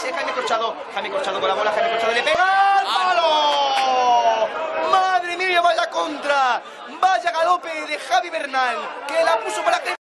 pase, Jaime Corchado con la bola, Jaime Corchado le pega al palo. Madre mía, vaya contra, vaya galope de Javi Bernal, que la puso para que